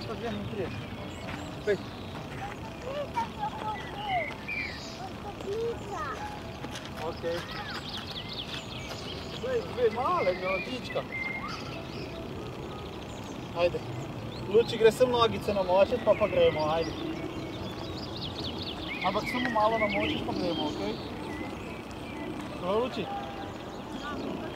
pa gremo prije. Pej. Okej. Glej, dve male mladička. Ajde. Luči, gre sem nogice namočit, pa gremo, ajde. Ampak samo malo namočiš, pa gremo, okej? Prav, Luči?